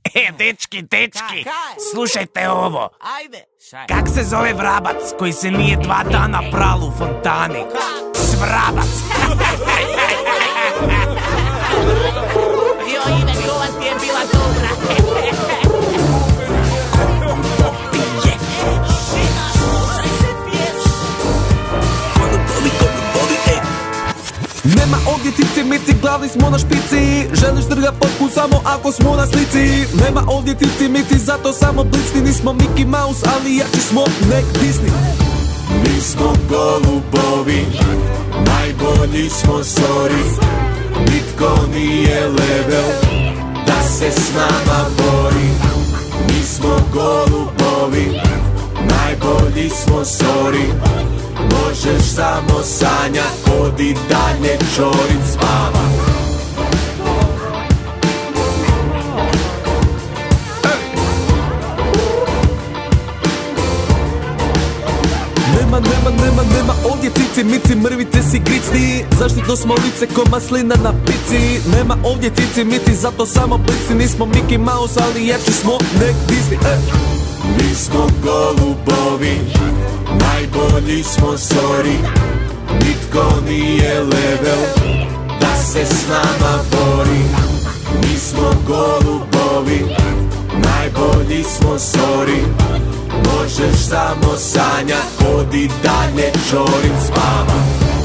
Dečki, slušajte ovo. Kak se zove vrabac koji se nije 2 dana pral u fontani? Svrabac. Jo, ide, ova ti je bila dobra. Nema ovdje cici mici, glavni smo na špici. Želiš drga potku samo ako smo na slici. Nema ovdje cici mici, zato samo blicni. Nismo Mickey Mouse, ali jači smo nek Disney. Mi smo golubovi, najbolji smo, sorry. Nitko nije level da se s nama bori. Mi smo golubovi, najbolji smo, sorry. Možeš samo sanjat, odi dalje, čorit spava. Nema ovdje cici mici, mrvice si gricni. Zaštitno smo lice ko maslina na pici. Nema ovdje cici mici, zato samo blicni. Nismo Mickey Mouse, ali jači smo nek Disney. Mi smo golubovi, najbolji smo, sorry. Nitko nije level da se s nama bori. Mi smo golubovi, najbolji smo, sorry. Možeš samo sanjat, odi dalje, čorit spava.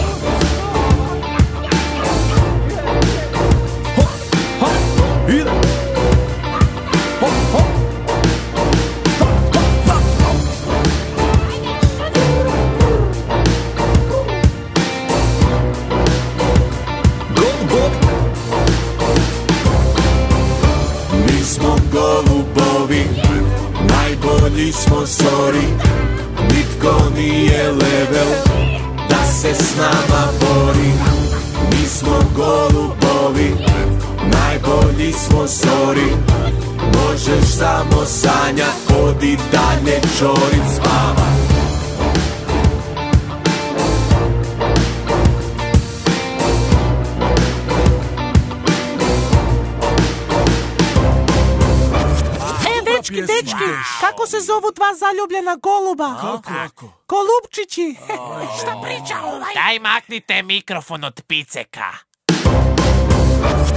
Mi smo golubovi, najbolji smo, sorry. Nitko nije level da se s nama bori. Mi smo golubovi, najbolji smo, sorry. Možeš samo sanjat, odi dalje, čorit spava. Dečki, kako se zovu 2 zaljubljena goluba? Kako? Golubčići. Šta priča ovaj? Daj maknite mikrofon od piceka.